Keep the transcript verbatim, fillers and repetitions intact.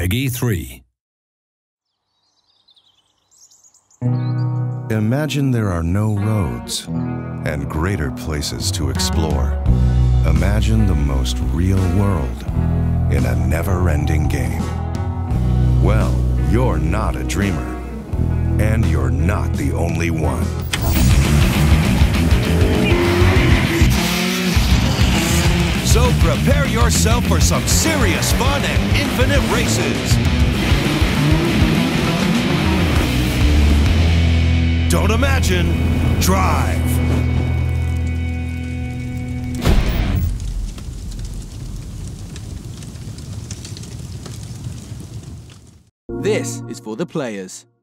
Peggy three. Imagine there are no roads and greater places to explore. Imagine the most real world in a never-ending game. Well, you're not a dreamer, and you're not the only one. So prepare yourself for some serious fun and infinite races. Don't imagine, drive. This is for the players.